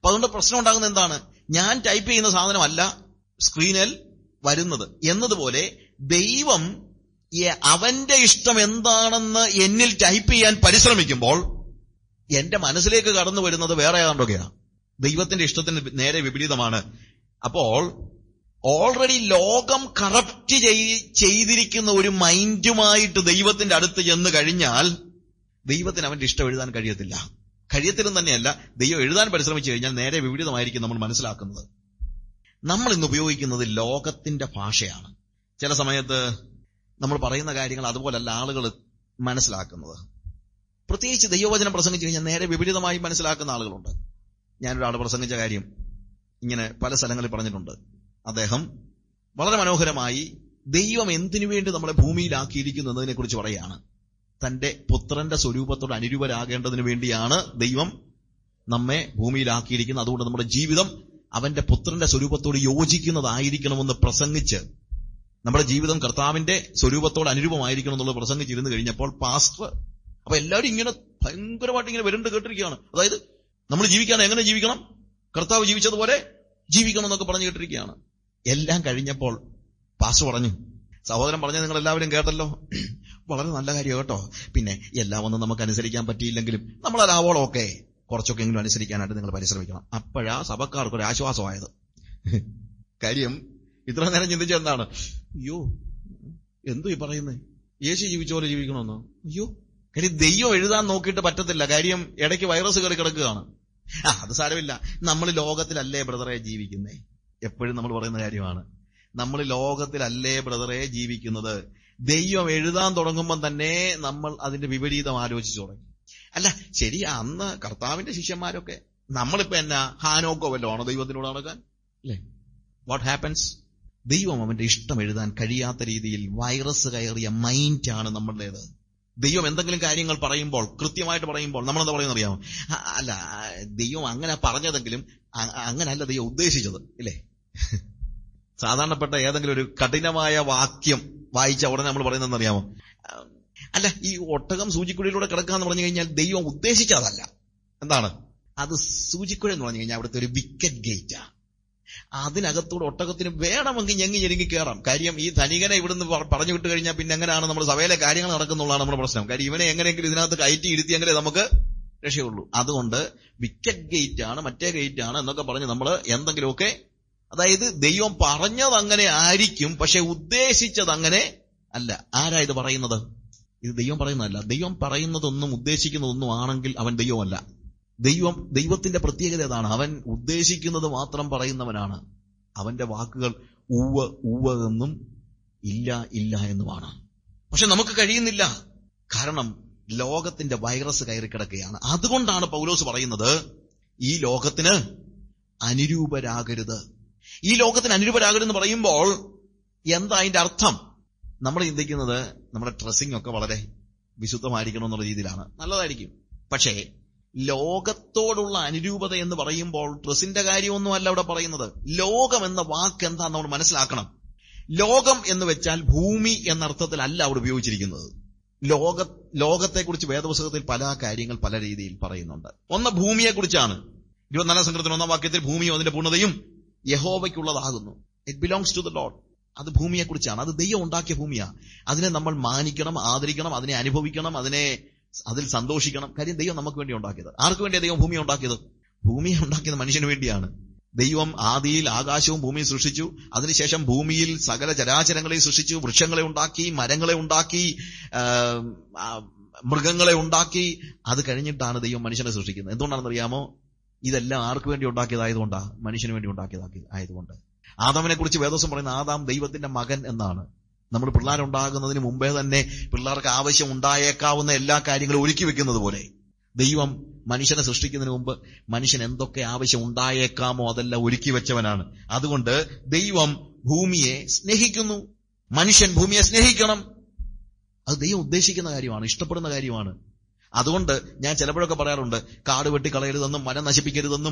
അപ്പൊ അതുകൊണ്ട് പ്രശ്നം ഉണ്ടാകുന്നത് എന്താണ്? ഞാൻ ടൈപ്പ് ചെയ്യുന്ന സാധനമല്ല സ്ക്രീനിൽ വരുന്നത് എന്നതുപോലെ ദൈവം അവന്റെ ഇഷ്ടം എന്താണെന്ന് എന്നിൽ ടൈപ്പ് ചെയ്യാൻ പരിശ്രമിക്കുമ്പോൾ എന്റെ മനസ്സിലേക്ക് കടന്നു വരുന്നത് വേറെ ഏതാണ്ടൊക്കെയാണ്. ദൈവത്തിന്റെ ഇഷ്ടത്തിന് നേരെ വിപരീതമാണ്. അപ്പോൾ ഓൾറെഡി ലോകം കറപ്റ്റ് ചെയ്തിരിക്കുന്ന ഒരു മൈൻഡുമായിട്ട് ദൈവത്തിന്റെ അടുത്ത് ചെന്ന് കഴിഞ്ഞാൽ ദൈവത്തിന് അവന്റെ ഇഷ്ടം എഴുതാൻ കഴിയത്തില്ലെന്ന് തന്നെയല്ല, ദൈവം എഴുതാൻ പരിശ്രമിച്ചു കഴിഞ്ഞാൽ നേരെ വിപരീതമായിരിക്കും നമ്മൾ മനസ്സിലാക്കുന്നത്. നമ്മൾ ഇന്ന് ഉപയോഗിക്കുന്നത് ലോകത്തിന്റെ ഭാഷയാണ്. ചില സമയത്ത് നമ്മൾ പറയുന്ന കാര്യങ്ങൾ അതുപോലല്ല ആളുകൾ മനസ്സിലാക്കുന്നത്. പ്രത്യേകിച്ച് ദൈവവചനം പ്രസംഗിച്ചു കഴിഞ്ഞാൽ നേരെ വിപരീതമായി മനസ്സിലാക്കുന്ന ആളുകളുണ്ട്. ഞാനൊരാൾ പ്രസംഗിച്ച കാര്യം ഇങ്ങനെ പല സ്ഥലങ്ങളിൽ പറഞ്ഞിട്ടുണ്ട്. അദ്ദേഹം വളരെ മനോഹരമായി ദൈവം എന്തിനു വേണ്ടി നമ്മളെ ഭൂമിയിലാക്കിയിരിക്കുന്നു എന്നതിനെ കുറിച്ച് പറയുകയാണ്. തന്റെ പുത്രന്റെ സ്വരൂപത്തോട് അനുരൂപരാകേണ്ടതിന് വേണ്ടിയാണ് ദൈവം നമ്മെ ഭൂമിയിലാക്കിയിരിക്കുന്നത്. അതുകൊണ്ട് നമ്മുടെ ജീവിതം അവന്റെ പുത്രന്റെ സ്വരൂപത്തോട് യോജിക്കുന്നതായിരിക്കണമെന്ന് പ്രസംഗിച്ച്, നമ്മുടെ ജീവിതം കർത്താവിന്റെ സ്വരൂപത്തോട് അനുരൂപമായിരിക്കണം എന്നുള്ളത് പ്രസംഗിച്ചിരുന്നു കഴിഞ്ഞപ്പോൾ പാസ്റ്റർ, അപ്പൊ എല്ലാവരും ഇങ്ങനെ ഭയങ്കരമായിട്ട് ഇങ്ങനെ വരണ്ട് കേട്ടിരിക്കുകയാണ്. അതായത് നമ്മൾ ജീവിക്കാൻ എങ്ങനെ ജീവിക്കണം, കർത്താവ് ജീവിച്ചതുപോലെ ജീവിക്കണം എന്നൊക്കെ പറഞ്ഞു കേട്ടിരിക്കുകയാണ്. എല്ലാം കഴിഞ്ഞപ്പോൾ പാസ്റ്റർ പറഞ്ഞു, സഹോദരൻ പറഞ്ഞത് നിങ്ങൾ എല്ലാവരും കേട്ടല്ലോ, വളരെ നല്ല കാര്യം കേട്ടോ. പിന്നെ എല്ലാം ഒന്നും നമുക്ക് അനുസരിക്കാൻ പറ്റിയില്ലെങ്കിലും നമ്മളാവോളമൊക്കെ കുറച്ചൊക്കെ എങ്കിലും അനുസരിക്കാനായിട്ട് നിങ്ങൾ പരിശ്രമിക്കണം. അപ്പോഴാ സഭക്കാർക്കൊരു ആശ്വാസമായത്. കാര്യം ഇത്ര നേരം ചിന്തിച്ച എന്താണ്, അയ്യോ എന്തോ ഈ പറയുന്നത്, യേശു ജീവിച്ച പോലെ ജീവിക്കണമെന്നോ? അയ്യോ, കാര്യം ദൈവം എഴുതാൻ നോക്കിയിട്ട് പറ്റത്തില്ല. കാര്യം ഇടയ്ക്ക് വൈറസ് കയറി കിടക്കുകയാണ്. അത് സാരമില്ല, നമ്മൾ ലോകത്തിലല്ലേ ബ്രദറെ ജീവിക്കുന്നേ. എപ്പോഴും നമ്മൾ പറയുന്ന കാര്യമാണ്, നമ്മൾ ലോകത്തിലല്ലേ ബ്രദറെ ജീവിക്കുന്നത്. ദൈവം എഴുതാൻ തുടങ്ങുമ്പോൾ തന്നെ നമ്മൾ അതിന്റെ വിപരീതം ആലോചിച്ചു തുടങ്ങി. അല്ല ശരി, അന്ന് കർത്താവിന്റെ ശിഷ്യന്മാരൊക്കെ, നമ്മളിപ്പോ എന്നാ ഹാനോക്കോ വല്ലോ ആണോ ദൈവത്തിനോട് നടക്കാൻ? അല്ലേ? What happens? ദൈവം അവന്റെ ഇഷ്ടം എഴുതാൻ കഴിയാത്ത രീതിയിൽ വൈറസ് കയറിയ മൈൻഡാണ് നമ്മളുടേത്. ദൈവം എന്തെങ്കിലും കാര്യങ്ങൾ പറയുമ്പോൾ, കൃത്യമായിട്ട് പറയുമ്പോൾ നമ്മളെന്താ പറയുന്നത് അറിയാമോ? അല്ല, ദൈവം അങ്ങനെ പറഞ്ഞതെങ്കിലും അങ്ങനല്ല ദൈവം ഉദ്ദേശിച്ചത്, ഇല്ലേ? സാധാരണപ്പെട്ട ഏതെങ്കിലും ഒരു കഠിനമായ വാക്യം വായിച്ച ഉടനെ നമ്മൾ പറയുന്നതെന്ന് അറിയാമോ? അല്ല, ഈ ഒട്ടകം സൂചിക്കുഴയിലൂടെ കിടക്കാന്ന് പറഞ്ഞു കഴിഞ്ഞാൽ ദൈവം ഉദ്ദേശിച്ചതല്ല. എന്താണ് അത്? സൂചിക്കുഴ എന്ന് പറഞ്ഞു കഴിഞ്ഞാൽ അവിടുത്തെ ഒരു വിക്കറ്റ് ഗേറ്റാ. അതിനകത്തൂടെ ഒട്ടകത്തിന് വേണമെങ്കിൽ ഞെങ്ങി കയറാം. കാര്യം ഈ ധനികനെ ഇവിടുന്ന് പറഞ്ഞു വിട്ട് കഴിഞ്ഞാൽ പിന്നെ എങ്ങനെയാണ് നമ്മൾ സഭയിലെ കാര്യങ്ങൾ നടക്കുന്നുള്ളതാണ് നമ്മുടെ പ്രശ്നം. കാര്യം ഇവനെ എങ്ങനെയെങ്കിലും ഇതിനകത്ത് കയറ്റി ഇരുത്തിയെങ്കിലേ നമുക്ക് രക്ഷയുള്ളൂ. അതുകൊണ്ട് വിക്കറ്റ് ഗേറ്റ് ആണ്, മറ്റേ ഗേറ്റ് ആണ് എന്നൊക്കെ പറഞ്ഞ് നമ്മൾ എന്തെങ്കിലുമൊക്കെ, അതായത് ദൈവം പറഞ്ഞത് അങ്ങനെ ആയിരിക്കും, പക്ഷെ ഉദ്ദേശിച്ചത് അങ്ങനെ അല്ല. ആരാ ഇത് പറയുന്നത്? ഇത് ദൈവം പറയുന്നതല്ല. ദൈവം പറയുന്നതൊന്നും ഉദ്ദേശിക്കുന്നതൊന്നും ആണെങ്കിൽ അവൻ ദൈവമല്ല. ദൈവത്തിന്റെ പ്രത്യേകത ഏതാണ്? അവൻ ഉദ്ദേശിക്കുന്നത് മാത്രം പറയുന്നവനാണ്. അവന്റെ വാക്കുകൾ ഉവ്വ് ഉവ്വ് എന്നും ഇല്ല ഇല്ല എന്നുമാണ്. പക്ഷെ നമുക്ക് കഴിയുന്നില്ല. കാരണം ലോകത്തിന്റെ വൈറസ് കയറി കിടക്കുകയാണ്. അതുകൊണ്ടാണ് പൗലോസ് പറയുന്നത്, ഈ ലോകത്തിന് അനുരൂപരാകരുത്. ഈ ലോകത്തിന് അനുരൂപരാകരുതെന്ന് പറയുമ്പോൾ എന്താ അതിന്റെ അർത്ഥം? നമ്മൾ ചിന്തിക്കുന്നത് നമ്മുടെ ഡ്രസ്സിംഗ് ഒക്കെ വളരെ വിശുദ്ധമായിരിക്കണം എന്നുള്ള രീതിയിലാണ്. നല്ലതായിരിക്കും. പക്ഷേ ലോകത്തോടുള്ള അനുരൂപത എന്ന് പറയുമ്പോൾ ഡ്രസ്സിന്റെ കാര്യമൊന്നുമല്ല അവിടെ പറയുന്നത്. ലോകം എന്ന വാക്ക് എന്താന്ന് നമ്മൾ മനസ്സിലാക്കണം. ലോകം എന്ന് വെച്ചാൽ ഭൂമി എന്നർത്ഥത്തിലല്ല അവിടെ ഉപയോഗിച്ചിരിക്കുന്നത്. ലോകത്തെക്കുറിച്ച് വേദപുസ്തകത്തിൽ പല കാര്യങ്ങൾ പല രീതിയിൽ പറയുന്നുണ്ട്. ഒന്ന് ഭൂമിയെക്കുറിച്ചാണ്. 24 സങ്കീർത്തനം 1-ാം വാക്യത്തിൽ ഭൂമിയും അതിന്റെ പൂർണ്ണതയും യഹോവയ്ക്കുള്ളതാകുന്നു. It belongs to the Lord. അത് ഭൂമിയെക്കുറിച്ചാണ്. അത് ദൈവം ഉണ്ടാക്കിയ ഭൂമിയാണ്. അതിനെ നമ്മൾ മാനിക്കണം, ആദരിക്കണം, അതിനെ അനുഭവിക്കണം, അതിൽ സന്തോഷിക്കണം. കാര്യം ദൈവം നമുക്ക് വേണ്ടി ഉണ്ടാക്കിയത്. ആർക്ക് വേണ്ടിയാണ് ദൈവം ഭൂമിയെ ഉണ്ടാക്കിയത്? ഭൂമിയെ ഉണ്ടാക്കിയത് മനുഷ്യന് വേണ്ടിയാണ്. ദൈവം ആദിയിൽ ആകാശവും ഭൂമിയും സൃഷ്ടിച്ചു. അതിനുശേഷം ഭൂമിയിൽ സകല ചരാചരങ്ങളെയും സൃഷ്ടിച്ചു. വൃക്ഷങ്ങളെ ഉണ്ടാക്കി, മരങ്ങളെ ഉണ്ടാക്കി, മൃഗങ്ങളെ ഉണ്ടാക്കി. അത് കഴിഞ്ഞിട്ടാണ് ദൈവം മനുഷ്യനെ സൃഷ്ടിക്കുന്നത്. എന്തുകൊണ്ടാണെന്നറിയാമോ? ഇതെല്ലാം ആർക്ക് വേണ്ടി ഉണ്ടാക്കിയതായതുകൊണ്ടാ? മനുഷ്യന് വേണ്ടി ഉണ്ടാക്കിയതായതുകൊണ്ട്. ആദാമിനെ കുറിച്ച് വേദോസം പറയുന്ന ആദാം ദൈവത്തിന്റെ മകൻ എന്നാണ്. നമ്മൾ പിള്ളേരുണ്ടാകുന്നതിന് മുമ്പേ തന്നെ പിള്ളേർക്ക് ആവശ്യം ഉണ്ടായേക്കാവുന്ന എല്ലാ കാര്യങ്ങളും ഒരുക്കി വെക്കുന്നത് പോലെ ദൈവം മനുഷ്യനെ സൃഷ്ടിക്കുന്നതിന് മുമ്പ് മനുഷ്യൻ എന്തൊക്കെ ആവശ്യം ഉണ്ടായേക്കാമോ അതെല്ലാം ഒരുക്കി വെച്ചവനാണ്. അതുകൊണ്ട് ദൈവം ഭൂമിയെ സ്നേഹിക്കുന്നു. മനുഷ്യൻ ഭൂമിയെ സ്നേഹിക്കണം. അത് ദൈവം ഉദ്ദേശിക്കുന്ന കാര്യമാണ്, ഇഷ്ടപ്പെടുന്ന കാര്യമാണ്. അതുകൊണ്ട് ഞാൻ ചിലപ്പോഴൊക്കെ പറയാറുണ്ട്, കാട് വെട്ടിക്കളയരുതെന്നും മരം നശിപ്പിക്കരുതെന്നും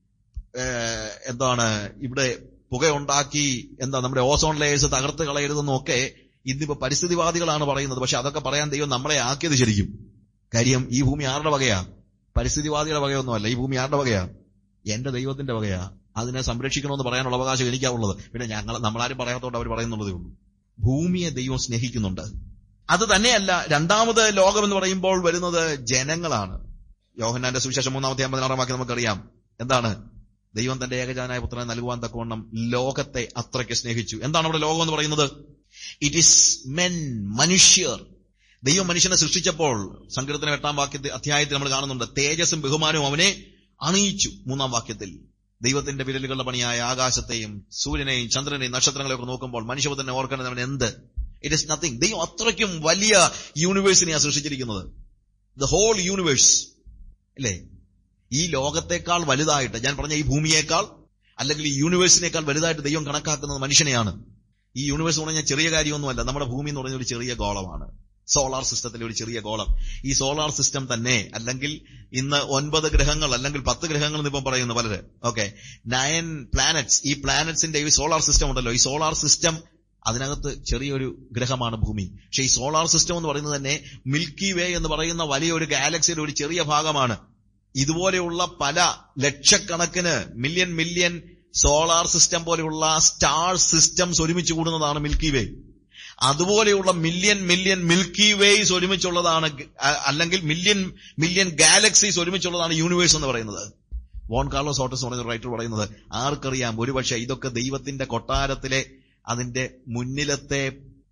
ഇവിടെ പുകയുണ്ടാക്കി നമ്മുടെ ഓസോൺ ലെയേഴ്സ് തകർത്ത് കളയരുതെന്നും ഒക്കെ ഇന്നിപ്പോ പരിസ്ഥിതിവാദികളാണ് പറയുന്നത്. പക്ഷെ അതൊക്കെ പറയാൻ ദൈവം നമ്മളെ ആക്കിയത് ശരിക്കും. കാര്യം ഈ ഭൂമി ആരുടെ വകയാ? പരിസ്ഥിതിവാദികളുടെ വകയൊന്നുമല്ല. ഈ ഭൂമി ആരുടെ വകയാ? എന്റെ ദൈവത്തിന്റെ വകയാ, അതിനെ സംരക്ഷിക്കണമെന്ന് പറയാനുള്ള അവകാശം എനിക്കാവുള്ളത്. പിന്നെ നമ്മളാരും പറയാത്തോണ്ട് അവർ പറയുന്നുള്ളതേ ഉള്ളൂ. ഭൂമിയെ ദൈവം സ്നേഹിക്കുന്നുണ്ട്. അത് തന്നെയല്ല, രണ്ടാമത് ലോകം എന്ന് പറയുമ്പോൾ വരുന്നത് ജനങ്ങളാണ്. യോഹന്നാന്റെ സുവിശേഷം 3:16 വാക്യം നമുക്കറിയാം. എന്താണ്? ദൈവം തന്റെ ഏകജാതനായ പുത്രനെ നൽകുവാൻ തക്കവണ്ണം ലോകത്തെ അത്രയ്ക്ക് സ്നേഹിച്ചു. എന്താണ് അവിടെ ലോകം എന്ന് പറയുന്നത്? ഇറ്റ് ഈസ് മെൻ, മനുഷ്യർ. ദൈവം മനുഷ്യനെ സൃഷ്ടിച്ചപ്പോൾ സങ്കീർത്തനം 8 അധ്യായത്തിൽ നമ്മൾ കാണുന്നുണ്ട്, തേജസ്സും ബഹുമാനവും അവനെ അണിയിച്ചു. 3 വാക്യത്തിൽ ദൈവത്തിന്റെ വിരലുകളുടെ പണിയായ ആകാശത്തെയും സൂര്യനെയും ചന്ദ്രനെയും നക്ഷത്രങ്ങളെയും ഒക്കെ നോക്കുമ്പോൾ മനുഷ്യപുത്രനെ ഓർക്കേണ്ടത് അവൻ എന്ത്? It is nothing. ദൈവം അത്രയ്ക്കും വലിയ യൂണിവേഴ്സിനെയാണ് സൃഷ്ടിച്ചിരിക്കുന്നത്. ദ ഹോൾ യൂണിവേഴ്സ് അല്ലേ? ഈ ലോകത്തെക്കാൾ വലുതായിട്ട്, ഞാൻ പറഞ്ഞ ഈ ഭൂമിയേക്കാൾ അല്ലെങ്കിൽ ഈ യൂണിവേഴ്സിനേക്കാൾ വലുതായിട്ട് ദൈവം കണക്കാക്കുന്നത് മനുഷ്യനെയാണ്. ഈ യൂണിവേഴ്സ് എന്ന് പറഞ്ഞാൽ ചെറിയ കാര്യമൊന്നുമല്ല. നമ്മുടെ ഭൂമി എന്ന് പറഞ്ഞ ഒരു ചെറിയ ഗോളമാണ്. സോളാർ സിസ്റ്റത്തിലെ ഒരു ചെറിയ ഗോളം. ഈ സോളാർ സിസ്റ്റം തന്നെ, അല്ലെങ്കിൽ ഇന്ന് 9 ഗ്രഹങ്ങൾ അല്ലെങ്കിൽ 10 ഗ്രഹങ്ങൾ എന്നിപ്പം പറയുന്നു പലര്. Okay, 9 planets. ഈ പ്ലാനറ്റ്സിന്റെ ഈ സോളാർ സിസ്റ്റം ഉണ്ടല്ലോ, ഈ സോളാർ സിസ്റ്റം അതിനകത്ത് ചെറിയൊരു ഗ്രഹമാണ് ഭൂമി. പക്ഷെ ഈ സോളാർ സിസ്റ്റം എന്ന് പറയുന്നത് തന്നെ മിൽക്കി വേ എന്ന് പറയുന്ന വലിയൊരു ഗാലക്സിയുടെ ഒരു ചെറിയ ഭാഗമാണ്. ഇതുപോലെയുള്ള പല ലക്ഷക്കണക്കിന് മില്യൺ സോളാർ സിസ്റ്റം പോലെയുള്ള സ്റ്റാർ സിസ്റ്റംസ് ഒരുമിച്ച് കൂടുന്നതാണ് മിൽക്കി വേ. അതുപോലെയുള്ള മില്യൺ മിൽക്കി വേസ് ഒരുമിച്ചുള്ളതാണ്, അല്ലെങ്കിൽ മില്യൺ ഗാലക്സീസ് ഒരുമിച്ചുള്ളതാണ് യൂണിവേഴ്സ് എന്ന് പറയുന്നത്. വോൺ കാർലോസ് ഓട്ടസ് പറയുന്ന റൈറ്റർ പറയുന്നത്, ആർക്കറിയാം, ഒരുപക്ഷെ ഇതൊക്കെ ദൈവത്തിന്റെ കൊട്ടാരത്തിലെ അതിന്റെ മുന്നിലത്തെ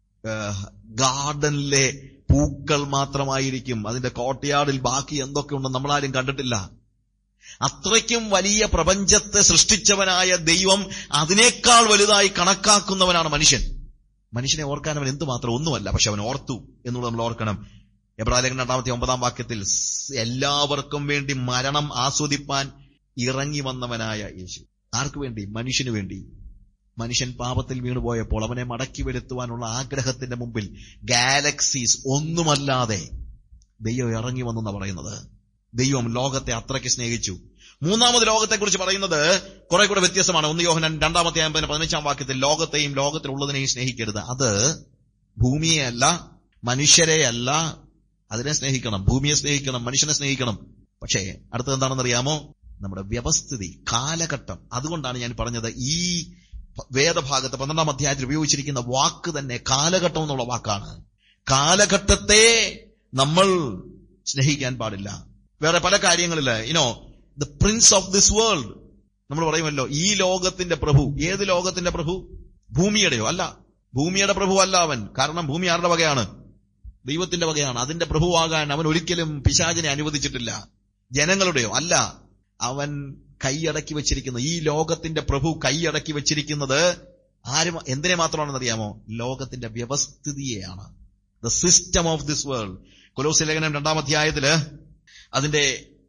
ഗാർഡനിലെ പൂക്കൾ മാത്രമായിരിക്കും. അതിന്റെ കോട്ടയാടിൽ ബാക്കി എന്തൊക്കെ ഉണ്ടെന്ന് നമ്മളാരും കണ്ടിട്ടില്ല. അത്രയ്ക്കും വലിയ പ്രപഞ്ചത്തെ സൃഷ്ടിച്ചവനായ ദൈവം അതിനേക്കാൾ വലുതായി കണക്കാക്കുന്നവനാണ് മനുഷ്യൻ. മനുഷ്യനെ ഓർക്കാൻ അവൻ എന്തുമാത്രം ഒന്നുമല്ല, പക്ഷെ അവൻ ഓർത്തു എന്നുള്ളത് നമ്മൾ ഓർക്കണം. എബ്രായലേഖനം 2:9 വാക്യത്തിൽ എല്ലാവർക്കും വേണ്ടി മരണം ആസ്വദിപ്പാൻ ഇറങ്ങി വന്നവനായ യേശു. ആർക്കു വേണ്ടി? മനുഷ്യന് വേണ്ടി. മനുഷ്യൻ പാപത്തിൽ വീണുപോയപ്പോൾ അവനെ മടക്കി വരുത്തുവാനുള്ള ആഗ്രഹത്തിന്റെ മുമ്പിൽ ഗാലക്സീസ് ഒന്നുമല്ലാതെ ദൈവം ഇറങ്ങി വന്നെന്നാണ് പറയുന്നത്. ദൈവം ലോകത്തെ അത്രയ്ക്ക് സ്നേഹിച്ചു. മൂന്നാമത് ലോകത്തെക്കുറിച്ച് പറയുന്നത് കുറെ കൂടെ വ്യത്യസ്തമാണ്. 1 യോഹന്നാൻ 2:15 വാക്യത്തിൽ ലോകത്തെയും ലോകത്തിലുള്ളതിനെയും സ്നേഹിക്കരുത്. അത് ഭൂമിയെയല്ല, മനുഷ്യരെയല്ല, അതിനെ സ്നേഹിക്കണം. ഭൂമിയെ സ്നേഹിക്കണം, മനുഷ്യനെ സ്നേഹിക്കണം. പക്ഷേ അടുത്തത് എന്താണെന്നറിയാമോ? നമ്മുടെ വ്യവസ്ഥിതി, കാലഘട്ടം. അതുകൊണ്ടാണ് ഞാൻ പറഞ്ഞത്, ഈ വേദഭാഗത്ത് 12 അധ്യായത്തിൽ ഉപയോഗിച്ചിരിക്കുന്ന വാക്ക് തന്നെ കാലഘട്ടം എന്നുള്ള വാക്കാണ്. കാലഘട്ടത്തെ നമ്മൾ സ്നേഹിക്കാൻ പാടില്ല. വേറെ പല കാര്യങ്ങളില് the prince of this world നമ്മൾ പറയുമല്ലോ, ഈ ലോകത്തിന്റെ പ്രഭു. ഏത് ലോകത്തിന്റെ പ്രഭു? ഭൂമിയുടെയോ? അല്ല, ഭൂമിയുടെ പ്രഭു അല്ല അവൻ. കാരണം ഭൂമി ആരുടെ വകയാണ്? ദൈവത്തിന്റെ വകയാണ്. അതിന്റെ പ്രഭുവാകാൻ അവൻ ഒരിക്കലും പിശാചിനെ അനുവദിച്ചിട്ടില്ല. ജനങ്ങളുടെയോ? അല്ല, അവൻ കൈയടക്കി വെച്ചിരിക്കുന്നു. ഈ ലോകത്തിന്റെ പ്രഭു കൈയടക്കി വെച്ചിരിക്കുന്നത് എന്തിനെ മാത്രമാണെന്നറിയാമോ? ലോകത്തിന്റെ വ്യവസ്ഥിതിയെയാണ്. The system of this world. കൊലോസ്യ ലേഖനം 2 അധ്യായത്തില് അതിന്റെ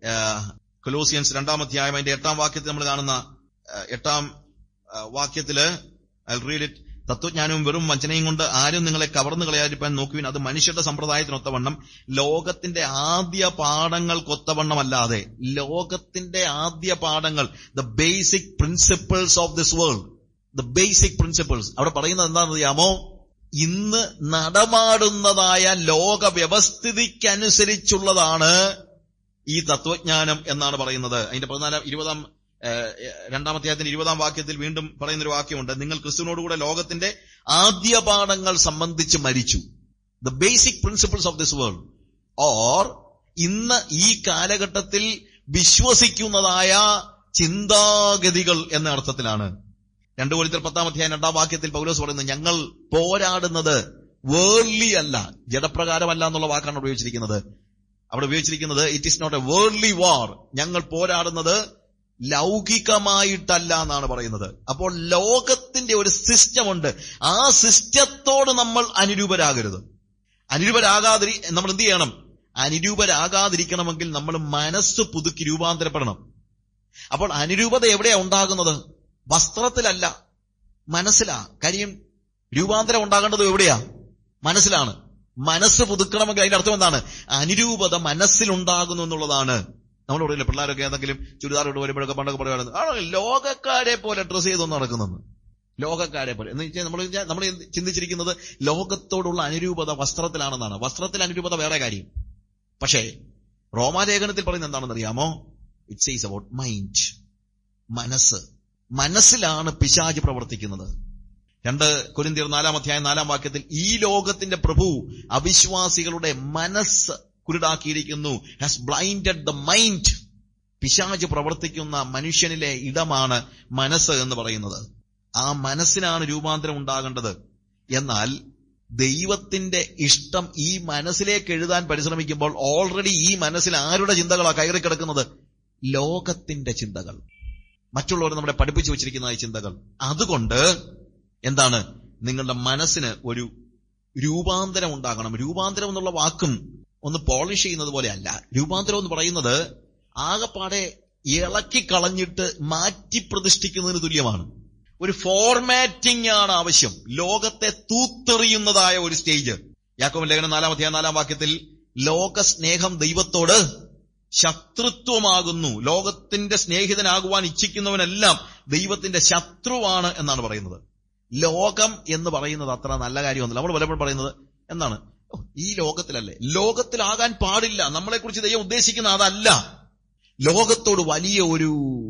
കൊലോസിയൻസ് 2 അധ്യായം അതിന്റെ 8 വാക്യത്തിൽ നമ്മൾ കാണുന്ന 8 വാക്യത്തില് ഐ റീഡ് ഇറ്റ്. തത്വജ്ഞാനവും വെറും വഞ്ചനയും കൊണ്ട് ആരും നിങ്ങളെ കവർന്നു കളയാതിരിക്കാൻ നോക്കുവിൻ. അത് മനുഷ്യരുടെ സമ്പ്രദായത്തിനൊത്തവണ്ണം ലോകത്തിന്റെ ആദ്യ പാഠങ്ങൾക്കൊത്തവണ്ണമല്ലാതെ, ലോകത്തിന്റെ ആദ്യ പാഠങ്ങൾ, the basic principles of this world, the basic principles. അവിടെ പറയുന്നത് എന്താണെന്നറിയാമോ? ഇന്ന് നടമാടുന്നതായ ലോക വ്യവസ്ഥിതിക്കനുസരിച്ചുള്ളതാണ് ഈ തത്വജ്ഞാനം എന്നാണ് പറയുന്നത്. അതിന്റെ 2 അധ്യായത്തിന്റെ 20 വാക്യത്തിൽ വീണ്ടും പറയുന്നൊരു വാക്യമുണ്ട്, നിങ്ങൾ ക്രിസ്തുവിനോടുകൂടെ ലോകത്തിന്റെ ആദ്യ പാഠങ്ങൾ സംബന്ധിച്ച് മരിച്ചു. The basic principles of this world. Or ഇന്ന് ഈ കാലഘട്ടത്തിൽ വിശ്വസിക്കുന്നതായ ചിന്താഗതികൾ എന്ന അർത്ഥത്തിലാണ്. 2 കൊരിന്ത്യർ 10 അധ്യായം 2 വാക്യത്തിൽ പൗലോസ് പറയുന്നത്, ഞങ്ങൾ പോരാടുന്നത് വേൾഡ്ലി അല്ല, ജഡപ്രകാരമല്ല എന്നുള്ള വാക്കാണ് ഉപയോഗിച്ചിരിക്കുന്നത്. അവിടെ ഉപയോഗിച്ചിരിക്കുന്നത് it is not a worldly war. ഞങ്ങൾ പോരാടുന്നത് ലൗകികമായിട്ടല്ല എന്നാണ് പറയുന്നത്. അപ്പോൾ ലോകത്തിന്റെ ഒരു സിസ്റ്റം ഉണ്ട്. ആ സിസ്റ്റത്തോട് നമ്മൾ അനുരൂപരാകരുത്. നമ്മൾ എന്ത് ചെയ്യണം? അനുരൂപരാകാതിരിക്കണമെങ്കിൽ നമ്മൾ മനസ്സ് പുതുക്കി രൂപാന്തരപ്പെടണം. അപ്പോൾ അനുരൂപത എവിടെയാ ഉണ്ടാകുന്നത്? വസ്ത്രത്തിലല്ല, മനസ്സിലാ. കാര്യം രൂപാന്തരം ഉണ്ടാകേണ്ടത് എവിടെയാ? മനസ്സിലാണ്. മനസ്സ് പുതുക്കണമെങ്കിൽ അതിന്റെ അർത്ഥം എന്താണ്? അനുരൂപത മനസ്സിലുണ്ടാകുന്നു എന്നുള്ളതാണ്. നമ്മൾ പറയില്ല, പിള്ളേരൊക്കെ ഏതെങ്കിലും ചുരിദാർ ഇട്ട് വരുമ്പോഴൊക്കെ പണ്ടൊക്കെ പറയുന്നത് ആണോ ലോകക്കാരെ പോലെ ഡ്രസ് ചെയ്തൊന്നും നടക്കുന്നത്. ലോകക്കാരെ പോലെ എന്ന് വെച്ചാൽ നമ്മൾ ചിന്തിച്ചിരിക്കുന്നത് ലോകത്തോടുള്ള അനുരൂപത വസ്ത്രത്തിലാണെന്നാണ്. വസ്ത്രത്തിൽ അനുരൂപത വേറെ കാര്യം. പക്ഷേ റോമാലേഖനത്തിൽ പറയുന്നത് എന്താണെന്നറിയാമോ? It says about mind. മനസ്സിലാണ് പിശാച് പ്രവർത്തിക്കുന്നത്. 2 കൊരിന്ത്യർ 4:4 ഈ ലോകത്തിന്റെ പ്രഭു അവിശ്വാസികളുടെ മനസ്സ് കുരുടാക്കിയിരിക്കുന്നു. Has blinded the mind. പിശാച് പ്രവർത്തിക്കുന്ന മനുഷ്യനിലെ ഇടമാണ് മനസ്സ് എന്ന് പറയുന്നത്. ആ മനസ്സിനാണ് രൂപാന്തരം ഉണ്ടാകേണ്ടത്. എന്നാൽ ദൈവത്തിന്റെ ഇഷ്ടം ഈ മനസ്സിലേക്ക് എഴുതാൻ പരിശ്രമിക്കുമ്പോൾ ഓൾറെഡി ഈ മനസ്സിൽ ആരുടെ ചിന്തകളാണ് കയറിക്കിടക്കുന്നത്? ലോകത്തിന്റെ ചിന്തകൾ, മറ്റുള്ളവർ നമ്മളെ പഠിപ്പിച്ചു വെച്ചിരിക്കുന്ന ഈ ചിന്തകൾ. അതുകൊണ്ട് എന്താണ്, നിങ്ങളുടെ മനസ്സിന് ഒരു രൂപാന്തരം ഉണ്ടാകണം. രൂപാന്തരം എന്നുള്ള വാക്കും ഒന്ന് പോളിഷ് ചെയ്യുന്നത് പോലെ അല്ല. രൂപാന്തരം എന്ന് പറയുന്നത് ആകെപ്പാടെ ഇളക്കി കളഞ്ഞിട്ട് മാറ്റി പ്രതിഷ്ഠിക്കുന്നതിന് തുല്യമാണ്. ഒരു ഫോർമാറ്റിംഗ് ആണ് ആവശ്യം. ലോകത്തെ തൂത്തെറിയുന്നതായ ഒരു സ്റ്റേജ്. യാക്കോബ് ലേഖനം 4:4 ലോക സ്നേഹം ദൈവത്തോട് ശത്രുത്വമാകുന്നു. ലോകത്തിന്റെ സ്നേഹിതനാകുവാൻ ഇച്ഛിക്കുന്നവനെല്ലാം ദൈവത്തിന്റെ ശത്രുവാണ് എന്നാണ് പറയുന്നത്. ലോകം എന്ന് പറയുന്നത് അത്ര നല്ല കാര്യമൊന്നുമില്ല. നമ്മൾ പലപ്പോഴും പറയുന്നത് എന്താണ്, ഈ ലോകത്തിലല്ലേ. ലോകത്തിലാകാൻ പാടില്ല. നമ്മളെക്കുറിച്ച് ദൈവം ഉദ്ദേശിക്കുന്ന അതല്ല. ലോകത്തോട് വലിയ ഒരു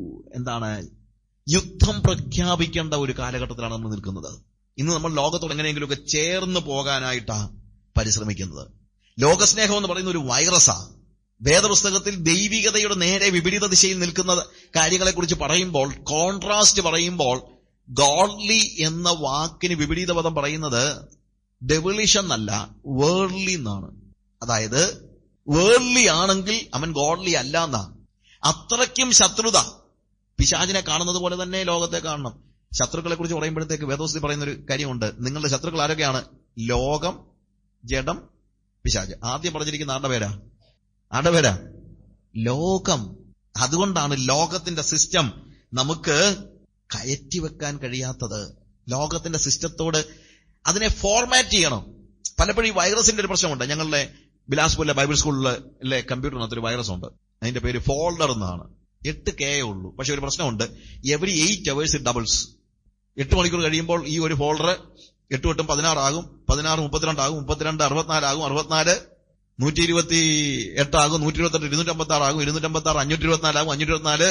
യുദ്ധം പ്രഖ്യാപിക്കേണ്ട ഒരു കാലഘട്ടത്തിലാണ് നമ്മൾ നിൽക്കുന്നത്. ഇന്ന് നമ്മൾ ലോകത്തോട് എങ്ങനെയെങ്കിലുമൊക്കെ ചേർന്ന് പോകാനായിട്ടാണ് പരിശ്രമിക്കുന്നത്. ലോകസ്നേഹം എന്ന് പറയുന്ന ഒരു വൈറസാ. വേദപുസ്തകത്തിൽ ദൈവികതയുടെ നേരെ വിപരീത ദിശയിൽ നിൽക്കുന്ന കാര്യങ്ങളെക്കുറിച്ച് പറയുമ്പോൾ, കോൺട്രാസ്റ്റ് പറയുമ്പോൾ, ഗോഡ്ലി എന്ന വാക്കിന് വിപരീത പദം പറയുന്നത് ഡെവിളിഷ് എന്നല്ല, വേൾഡ്ലി എന്നാണ്. അതായത് വേൾഡ്ലി ആണെങ്കിൽ അവൻ ഗോഡ്ലി അല്ല എന്നാ. അത്രയ്ക്കും ശത്രുത. പിശാചിനെ കാണുന്നത് പോലെ തന്നെ ലോകത്തെ കാണണം. ശത്രുക്കളെ കുറിച്ച് പറയുമ്പോഴത്തേക്ക് വേദോസ്തി പറയുന്ന ഒരു കാര്യമുണ്ട്. നിങ്ങളുടെ ശത്രുക്കൾ ആരൊക്കെയാണ്? ലോകം, ജഡം, പിശാച്. ആദ്യം പറഞ്ഞിരിക്കുന്ന ആരുടെ പേരാ? ലോകം. അതുകൊണ്ടാണ് ലോകത്തിന്റെ സിസ്റ്റം നമുക്ക് കയറ്റിവെക്കാൻ കഴിയാത്തത്. ലോകത്തിന്റെ സിസ്റ്റത്തോട് അതിനെ ഫോർമാറ്റ് ചെയ്യണം. പലപ്പോഴും ഈ വൈറസിന്റെ ഒരു പ്രശ്നമുണ്ട്. ഞങ്ങളുടെ ബിലാസ്പൂരിലെ ബൈബിൾ സ്കൂളിലെ കമ്പ്യൂട്ടറിനകത്തൊരു വൈറസ് ഉണ്ട്. അതിന്റെ പേര് ഫോൾഡർ എന്നാണ്. 8K ഉള്ളൂ. പക്ഷെ ഒരു പ്രശ്നമുണ്ട്. Every 8 hours it doubles. 8 മണിക്കൂർ കഴിയുമ്പോൾ ഈ ഒരു ഫോൾഡർ 8 × 16 ആകും, 16 32 ആകും, 32 64 ആകും, 64 128 ആകും, 128 256 ആകും, 256 524 ആകും, 524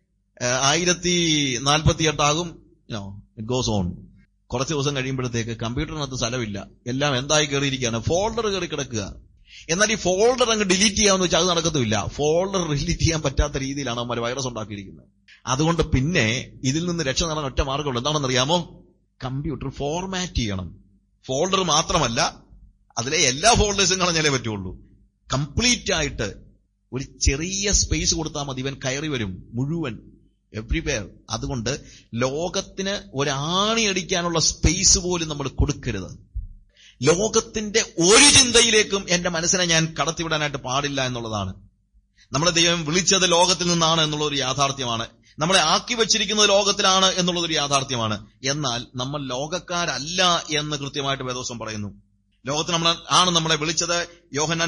1048 ആകും. It goes on. കുറച്ച് ദിവസം കഴിയുമ്പോഴത്തേക്ക് കമ്പ്യൂട്ടറിനകത്ത് സ്ഥലമില്ല. എല്ലാം എന്തായി കയറിയിരിക്കുകയാണ്? ഫോൾഡർ കയറി കിടക്കുക. എന്നാൽ ഈ ഫോൾഡർ അങ്ങ് ഡിലീറ്റ് ചെയ്യാമെന്ന് വെച്ചാൽ അത് നടക്കത്തുമില്ല. ഫോൾഡർ ഡിലീറ്റ് ചെയ്യാൻ പറ്റാത്ത രീതിയിലാണ് അവന്മാർ വൈറസ് ഉണ്ടാക്കിയിരിക്കുന്നത്. അതുകൊണ്ട് പിന്നെ ഇതിൽ നിന്ന് രക്ഷ നേടാൻ ഒറ്റ മാർഗമുള്ളൂ. എന്താണെന്നറിയാമോ? കമ്പ്യൂട്ടർ ഫോർമാറ്റ് ചെയ്യണം. ഫോൾഡർ മാത്രമല്ല, അതിലെ എല്ലാ ഫോൾഡേഴ്സും കളഞ്ഞാലേ പറ്റുള്ളൂ. കംപ്ലീറ്റ് ആയിട്ട് ഒരു ചെറിയ സ്പേസ് കൊടുത്താൽ മതി, ഇവൻ കയറി വരും മുഴുവൻ, എവ്രിവെയർ. അതുകൊണ്ട് ലോകത്തിന് ഒരാണി അടിക്കാനുള്ള സ്പേസ് പോലും നമ്മൾ കൊടുക്കരുത്. ലോകത്തിന്റെ ഒരു ചിന്തയിലേക്കും എന്റെ മനസ്സിനെ ഞാൻ കടത്തിവിടാനായിട്ട് പാടില്ല എന്നുള്ളതാണ്. നമ്മളെ ദൈവം വിളിച്ചത് ലോകത്തിൽ നിന്നാണ് എന്നുള്ളൊരു യാഥാർത്ഥ്യമാണ്. നമ്മളെ ആക്കി വെച്ചിരിക്കുന്നത് ലോകത്തിലാണ് എന്നുള്ളതൊരു യാഥാർത്ഥ്യമാണ്. എന്നാൽ നമ്മൾ ലോകക്കാരല്ല എന്ന് കൃത്യമായിട്ട് വേദോസം പറയുന്നു. ലോകത്തിൽ നമ്മളെ വിളിച്ചത്. യോഹന്നാൻ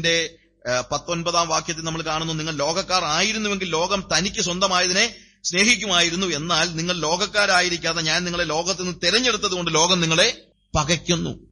15:19 നമ്മൾ കാണുന്നു, നിങ്ങൾ ലോകക്കാർ ആയിരുന്നുവെങ്കിൽ ലോകം തനിക്ക് സ്വന്തമായതിനെ സ്നേഹിക്കുമായിരുന്നു. എന്നാൽ നിങ്ങൾ ലോകക്കാരായിരിക്കാതെ ഞാൻ നിങ്ങളെ ലോകത്തിൽ നിന്ന് തിരഞ്ഞെടുത്തത് കൊണ്ട് ലോകം നിങ്ങളെ പകയ്ക്കുന്നു.